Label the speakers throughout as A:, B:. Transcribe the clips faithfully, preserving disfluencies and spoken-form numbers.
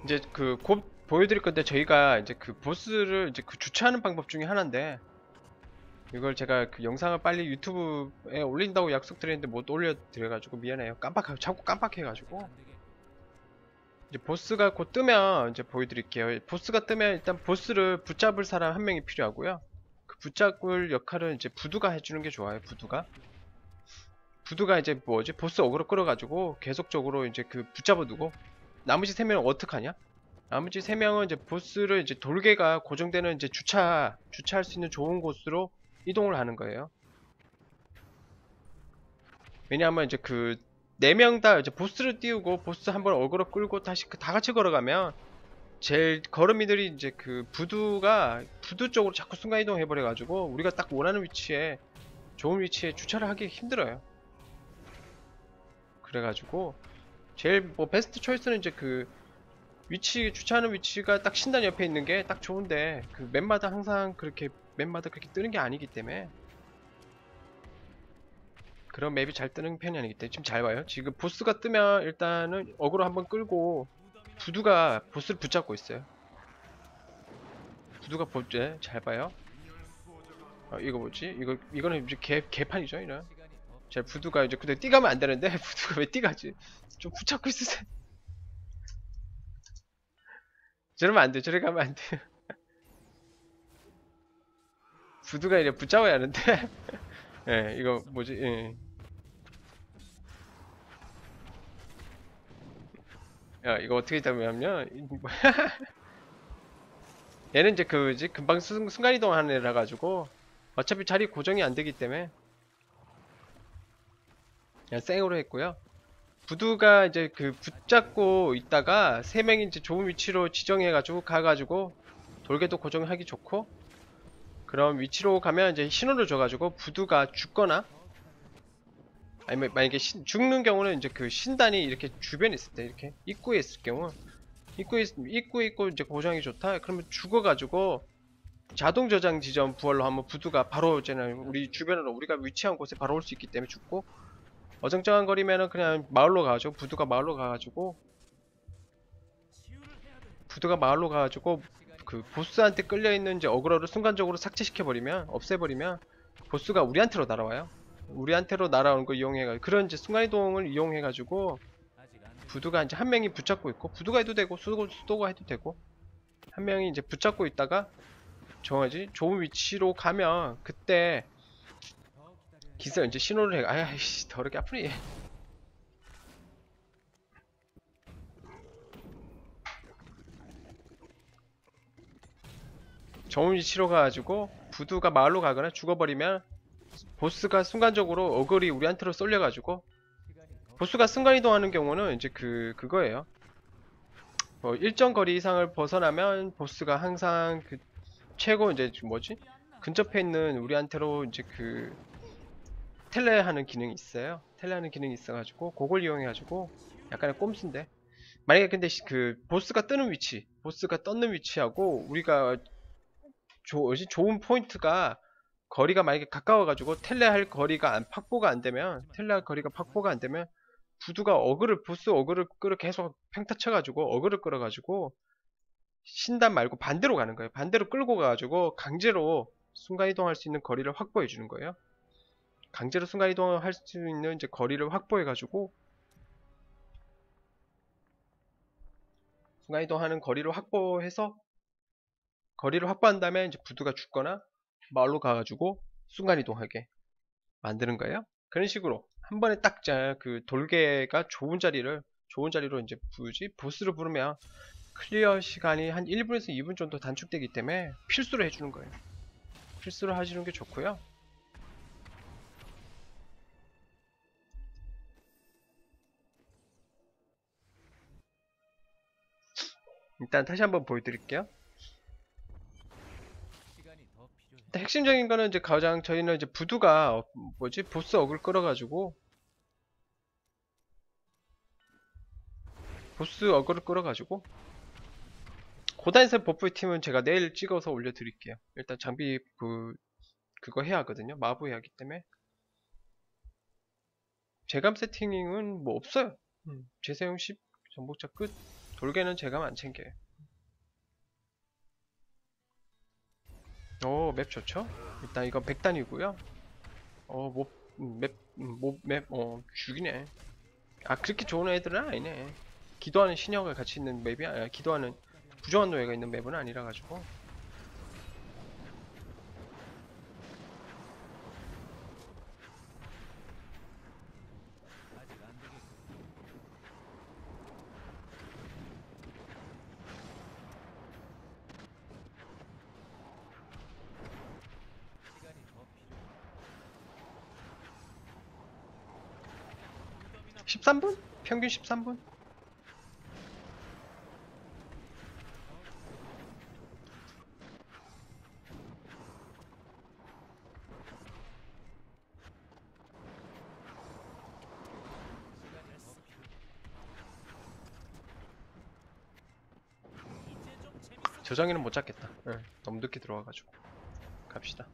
A: 이제 그 곧 보여드릴 건데 저희가 이제 그 보스를 이제 그 주차하는 방법 중에 하나인데 이걸 제가 그 영상을 빨리 유튜브에 올린다고 약속드렸는데 못 올려드려가지고 미안해요. 깜빡하고 자꾸 깜빡해가지고 이제 보스가 곧 뜨면 이제 보여드릴게요. 보스가 뜨면 일단 보스를 붙잡을 사람 한 명이 필요하고요. 그 붙잡을 역할은 이제 부두가 해주는 게 좋아요. 부두가 부두가 이제 뭐지 보스 어그로 끌어가지고 계속적으로 이제 그 붙잡아 두고 나머지 세 명은 어떡하냐? 나머지 세 명은 이제 보스를 이제 돌개가 고정되는 이제 주차 주차할 수 있는 좋은 곳으로 이동을 하는 거예요. 왜냐하면 이제 그 네 명 다 이제 보스를 띄우고 보스 한번 어그로 끌고 다시 그 다 같이 걸어가면 제일 걸음이들이 이제 그 부두가 부두 쪽으로 자꾸 순간 이동해 버려 가지고 우리가 딱 원하는 위치에 좋은 위치에 주차를 하기 힘들어요. 그래가지고 제일 뭐 베스트 초이스는 이제 그 위치 주차하는 위치가 딱 신단 옆에 있는 게 딱 좋은데 그 맵마다 항상 그렇게 맵마다 그렇게 뜨는 게 아니기 때문에 그런 맵이 잘 뜨는 편이 아니기 때문에 지금 잘 봐요. 지금 보스가 뜨면 일단은 어그로 한번 끌고 부두가 보스를 붙잡고 있어요. 부두가 보제 잘 봐요. 어, 이거 뭐지? 이거 이거는 이제 개 개판이죠, 이런. 제 부두가 이제 근데 뛰가면 안 되는데 부두가 왜 뛰가지? 좀 붙잡고 있으세요. 저러면 안 돼. 저래 가면 안 돼. 부두가 이제 붙잡아야 하는데. 예, 이거 뭐지? 예. 야, 이거 어떻게 되냐면 얘는 이제 그지 금방 순, 순간이동 하는 애라 가지고 어차피 자리 고정이 안 되기 때문에 그냥 생으로 했고요. 부두가 이제 그 붙잡고 있다가 세 명이 이제 좋은 위치로 지정해 가지고 가 가지고 돌개도 고정하기 좋고 그런 위치로 가면 이제 신호를 줘 가지고 부두가 죽거나 아니면 만약에 신, 죽는 경우는 이제 그 신단이 이렇게 주변에 있을 때 이렇게 입구에 있을 경우 입구에 입구에 있고 이제 고정이 좋다 그러면 죽어가지고 자동 저장 지점 부활로 하면 부두가 바로 이제는 우리 주변으로 우리가 위치한 곳에 바로 올 수 있기 때문에 죽고 어정쩡한 거리면은 그냥 마을로 가가지고 부두가 마을로 가가지고 부두가 마을로 가가지고 그 보스한테 끌려있는 이제 어그로를 순간적으로 삭제시켜버리면 없애버리면 보스가 우리한테로 날아와요. 우리한테로 날아오는 거 이용해가지고 그런 이제 순간이동을 이용해가지고 부두가 이제 한 명이 붙잡고 있고 부두가 해도 되고 수도, 수도가 해도 되고 한 명이 이제 붙잡고 있다가 정하지 좋은 위치로 가면 그때 기사 이제 신호를 해. 아이씨 더럽게 아프니. 좋은 위치로 가가지고 부두가 마을로 가거나 죽어버리면 보스가 순간적으로 어글이 우리한테로 쏠려가지고 보스가 순간이동하는 경우는 이제 그 그거예요. 뭐 일정 거리 이상을 벗어나면 보스가 항상 그 최고 이제 뭐지 근접해 있는 우리한테로 이제 그 텔레하는 기능이 있어요. 텔레하는 기능이 있어가지고 그걸 이용해가지고 약간의 꼼수인데 만약에 근데 그 보스가 뜨는 위치 보스가 떴는 위치하고 우리가 조, 좋은 포인트가 거리가 만약에 가까워가지고 텔레할 거리가 안, 확보가 안 되면 텔레할 거리가 확보가 안 되면 부두가 어그를 보스 어그를 끌어 계속 팽타 쳐가지고 어그를 끌어가지고 신단 말고 반대로 가는 거예요. 반대로 끌고 가가지고 강제로 순간이동할 수 있는 거리를 확보해 주는 거예요. 강제로 순간이동할 수 있는 이제 거리를 확보해 가지고 순간이동하는 거리를 확보해서 거리를 확보한 다음에 이제 부두가 죽거나 마을로 가가지고 순간이동하게 만드는 거예요. 그런 식으로 한 번에 딱 그 돌개가 좋은 자리를 좋은 자리로 이제 부지 보스를 부르면 클리어 시간이 한 일 분에서 이 분 정도 단축되기 때문에 필수로 해주는 거예요. 필수로 하시는 게 좋고요. 일단 다시 한번 보여드릴게요. 일단 핵심적인 거는 이제 가장 저희는 이제 부두가 어, 뭐지 보스 억을 끌어가지고 보스 어그를 끌어가지고 고단세 버프 팀은 제가 내일 찍어서 올려드릴게요. 일단 장비 그 그거 해야 하거든요. 마부 해야 하기 때문에 제감 세팅은 뭐 없어요. 음, 재사용 십 정복자 끝 돌개는 제가 안 챙겨요. 오, 맵 좋죠? 일단 이거 백 단이고요. 어, 몹, 음, 맵, 음, 몹, 맵, 어, 죽이네. 아, 그렇게 좋은 애들은 아니네. 기도하는 신녀가 같이 있는 맵이 아니라, 기도하는 부정한 노예가 있는 맵은 아니라 가지고. 십삼 분? 평균 십삼 분? 저장이는 못 잡겠다. 응, 너무 늦게 들어와가지고. 갑시다.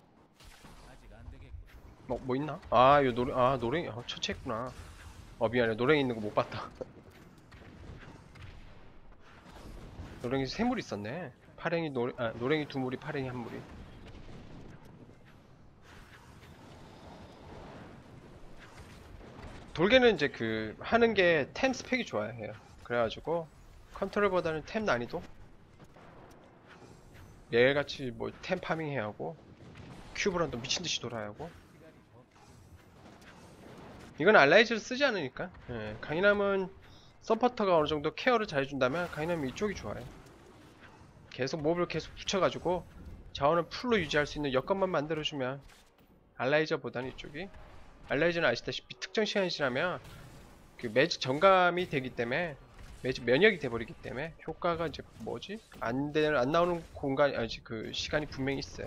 A: 뭐, 뭐 있나? 아, 이거 노래, 아, 노랭이, 아, 처치했구나. 어, 미안해. 노랭이 있는 거 못 봤다. 노랭이 세 물 있었네. 파랭이 노랭, 아, 노랭이 두 물이, 파랭이 한 물이. 돌개는 이제 그, 하는 게 템 스펙이 좋아야 해요. 그래가지고, 컨트롤보다는 템 난이도? 얘같이 뭐, 템 파밍 해야 하고, 큐브란도 미친듯이 돌아야 하고. 이건 알라이즈를 쓰지 않으니까. 예, 강인함은 서포터가 어느 정도 케어를 잘 해준다면 강인함은 이쪽이 좋아요. 계속 몹을 계속 붙여가지고 자원을 풀로 유지할 수 있는 여건만 만들어주면 알라이저보다는 이쪽이. 알라이저는 아시다시피 특정 시간이 지나면 그 매직 정감이 되기 때문에 매직 면역이 돼버리기 때문에 효과가 이제 뭐지? 안 되는 안 나오는 공간이 아니지 그 시간이 분명히 있어요.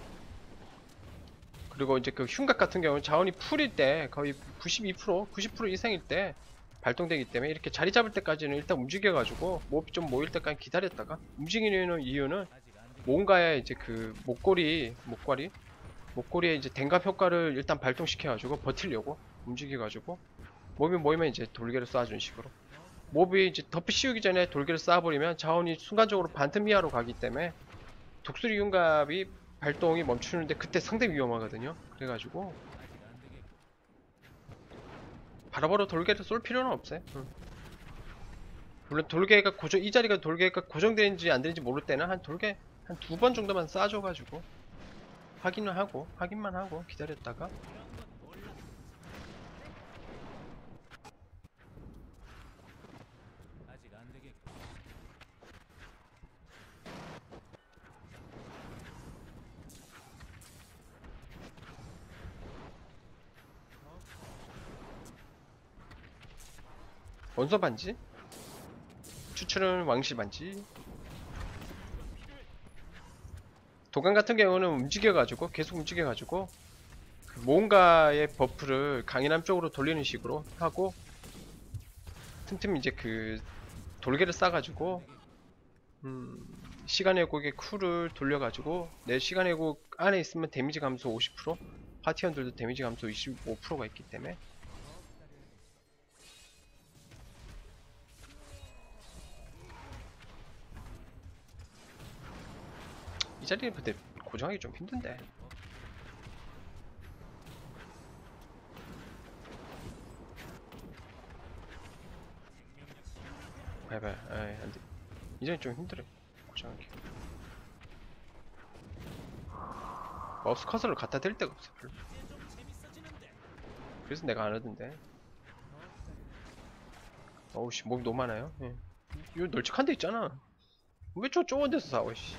A: 그리고 이제 그 흉각 같은 경우는 자원이 풀일 때 거의 구십이 퍼센트, 구십 퍼센트 이상일 때 발동되기 때문에 이렇게 자리 잡을 때까지는 일단 움직여가지고 몹이 좀 모일 때까지 기다렸다가 움직이는 이유는 뭔가에 이제 그 목걸이, 목걸이, 목걸이에 이제 댕갑 효과를 일단 발동시켜가지고 버틸려고 움직여가지고 몹이 모이면 이제 돌개를 쏴주는 식으로 몹이 이제 덮이 씌우기 전에 돌개를 쏴버리면 자원이 순간적으로 반틈 이하로 가기 때문에 독수리 흉갑이 발동이 멈추는데 그때 상당히 위험하거든요. 그래가지고 바로바로 돌개를 쏠 필요는 없어요. 응. 물론 돌개가 고정 이 자리가 돌개가 고정되는지 안 되는지 모를 때는 한 돌개 한 두 번 정도만 쏴줘가지고 확인을 하고 확인만 하고 기다렸다가 원소 반지 추출은 왕실 반지. 도감 같은 경우는 움직여가지고 계속 움직여가지고 그 뭔가의 버프를 강인함 쪽으로 돌리는 식으로 하고 틈틈이 이제 그 돌개를 싸가지고 음 시간의 곡의 쿨을 돌려가지고 내 시간의 곡 안에 있으면 데미지 감소 오십 퍼센트 파티원들도 데미지 감소 이십오 퍼센트가 있기 때문에 이 자리에 근데 고정하기 좀 힘든데. 봐봐, 에이, 안돼. 이 자리 좀 힘들어. 고정하기. 마우스 커서를 갖다 댈 데가 없어, 별로. 그래서 내가 안 하던데. 어우씨, 목이 너무 많아요. 예. 이거 널찍한 데 있잖아. 왜 저 좁은 데서 싸워, 씨.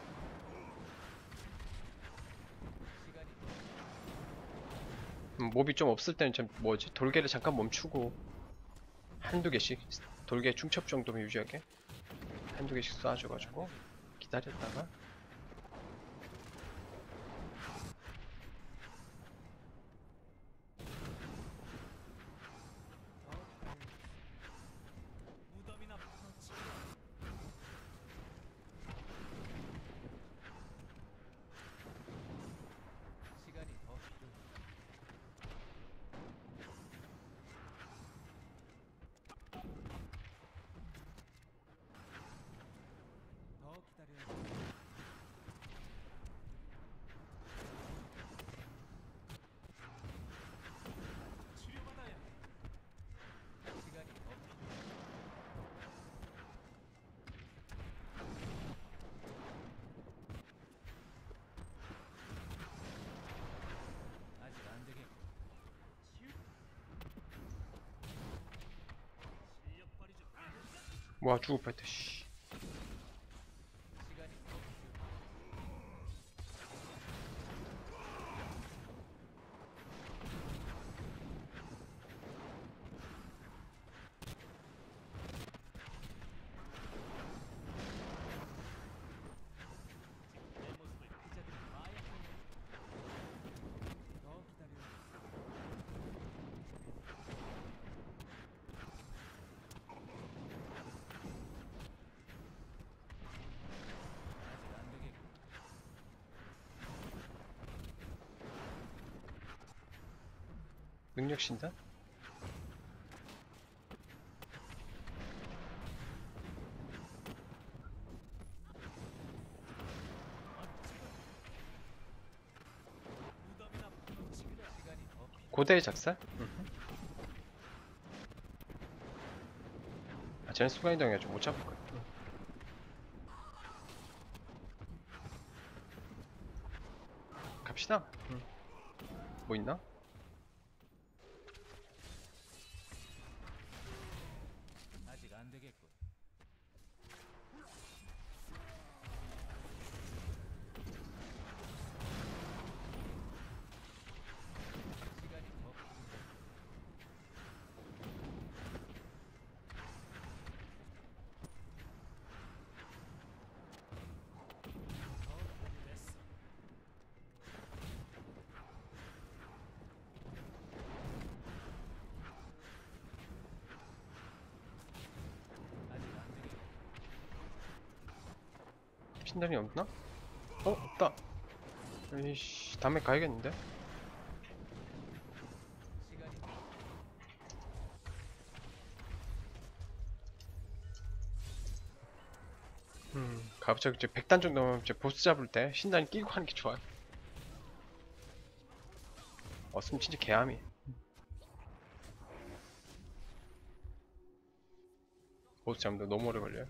A: 음, 몹이 좀 없을 때는 참 뭐지? 돌개를 잠깐 멈추고 한두 개씩 돌개 중첩 정도만 유지하게 한두 개씩 쏴줘가지고 기다렸다가 와 죽을 뻔했다 씨. 능력 신단? 고대의 작살? 음흠. 아 쟤는 순간이동이가 좀 못 잡을 거야. 응. 갑시다. 응. 뭐 있나?
B: 아직 안 되겠군. 시간이 더 됐어. 아직 안 되겠군.
A: 신단이 없나? 어? 없다. 에이씨 다음에 가야겠는데?
B: 시간이
A: 음 갑자기 이제 백 단 정도면 이제 보스 잡을 때 신단이 끼고 하는 게 좋아요. 없으면 진짜 개함이. 보스 잡는데 너무 오래 걸려요.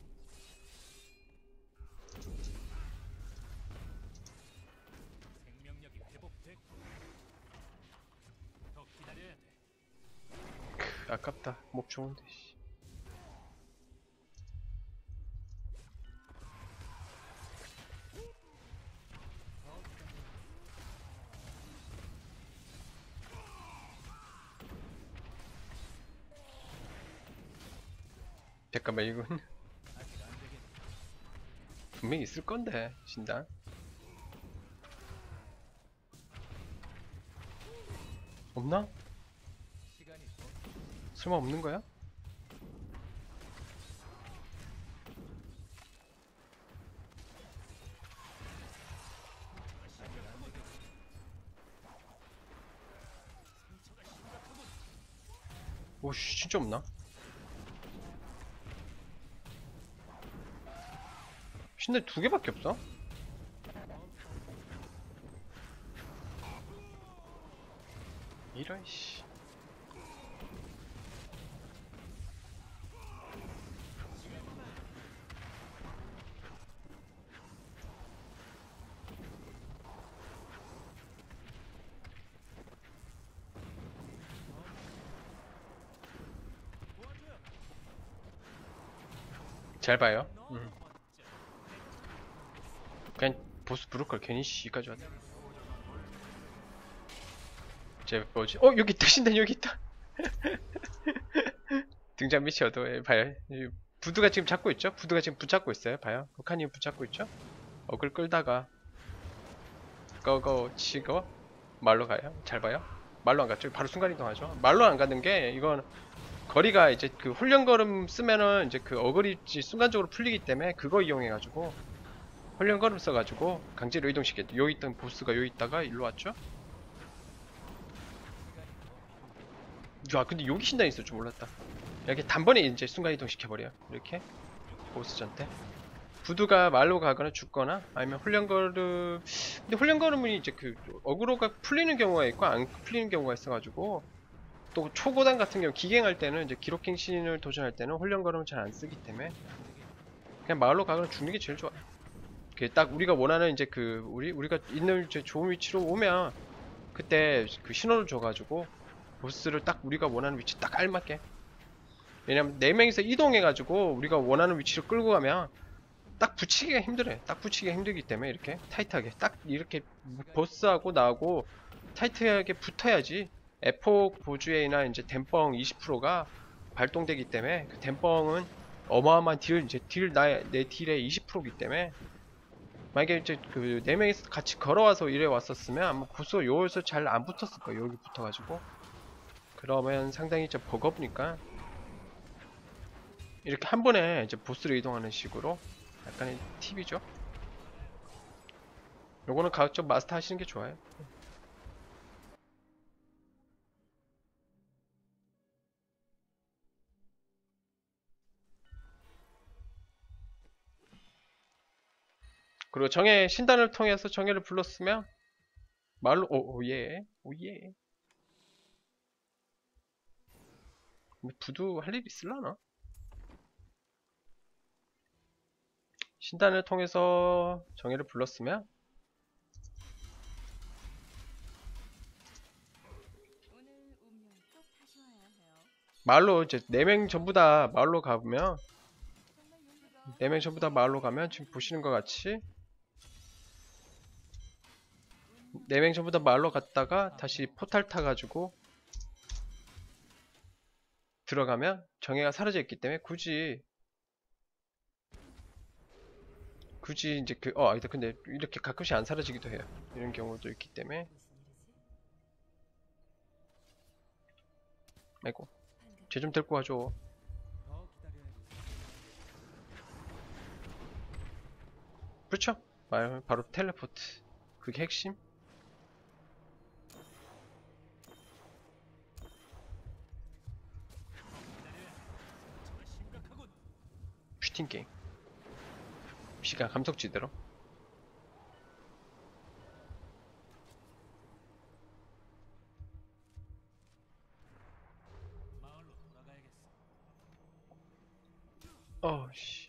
B: 생명력이 회복됐고 더 기다려야 돼.
A: 크, 아깝다. 몹 좋은데 씨. 잠깐만 이건
B: 아직 안 되겠군.
A: 분명히 있을 건데 신단 없나?
B: 시간이 더
A: 설마 없는 거야? 오씨 진짜 없나? 신단 두 개밖에 없어? 이런 씨. 잘 봐요. 음. 그냥 보스 부를 걸 괜히 씨까지 왔네. 제 뭐지? 어 여기 있다 신단 여기 있다. 등장 미쳐도 예, 봐요. 이 부두가 지금 잡고 있죠? 부두가 지금 붙잡고 있어요. 봐요. 북한이 붙잡고 있죠? 어글 끌다가 꺼거 치고 말로 가요. 잘 봐요. 말로 안 갔죠? 바로 순간이동하죠. 말로 안 가는 게 이건 거리가 이제 그 훈련걸음 쓰면은 이제 그 어글이 순간적으로 풀리기 때문에 그거 이용해가지고 훈련걸음 써가지고 강제로 이동시켰죠. 여기 있던 보스가 여기 있다가 일로 왔죠? 야 근데 여기 신단이 있을 줄 몰랐다. 이렇게 단번에 이제 순간이동 시켜버려요. 이렇게 보스전 때 부두가 말로 가거나 죽거나 아니면 훈련걸음 근데 훈련걸음은 이제 그 어그로가 풀리는 경우가 있고 안 풀리는 경우가 있어가지고 또 초고단 같은 경우 기갱할 때는 이제 기록갱신을 도전할 때는 훈련걸음을 잘 안 쓰기 때문에 그냥 마을로 가거나 죽는 게 제일 좋아요. 그 딱 우리가 원하는 이제 그 우리 우리가 있는 이제 좋은 위치로 오면 그때 그 신호를 줘가지고 보스를 딱 우리가 원하는 위치 딱 알맞게 왜냐면 네 명이서 이동해가지고 우리가 원하는 위치로 끌고 가면 딱 붙이기가 힘들어요. 딱 붙이기가 힘들기 때문에 이렇게 타이트하게 딱 이렇게 보스하고 나하고 타이트하게 붙어야지 에폭 보주에이나 이제 댐뻥 이십 퍼센트가 발동되기 때문에 그 댐뻥은 어마어마한 딜 이제 딜 나의 내 딜의 이십 퍼센트이기 때문에 만약에 이제 그 네 명이서 같이 걸어와서 이래 왔었으면 아마 보스 여기서 잘 안 붙었을 거예요. 여기 붙어가지고 그러면 상당히 좀 버거우니까 이렇게 한 번에 이제 보스를 이동하는 식으로 약간의 팁이죠. 요거는 가급적 마스터 하시는 게 좋아요. 그리고 정예 신단을 통해서 정예를 불렀으면 말로 오, 오예 오예 부두 할 일 있을라나? 신단을 통해서 정예를 불렀으면 마을로 이제 네 명 전부 다 마을로 가보면 네 명 전부 다 마을로 가면 지금 보시는 것 같이 네 명 전부 다 마을로 갔다가 다시 포탈 타가지고 들어가면 정예가 사라져 있기 때문에 굳이 굳이 이제 그 어 아니다 근데 이렇게 가끔씩 안 사라지기도 해요. 이런 경우도 있기 때문에 아이고 쟤 좀 데리고 가줘.
B: 더 기다려야겠어.
A: 그렇죠? 말 바로 텔레포트 그게 핵심.
B: 정말 심각하군.
A: 슈팅 게임 시간 감속지대로
B: 마을로 돌아가야겠어.
A: 어씨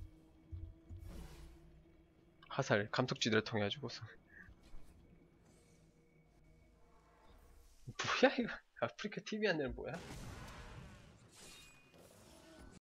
A: 화살 감속지대를 통해 가지고서 뭐야 이거 아프리카 티비 안되는 뭐야?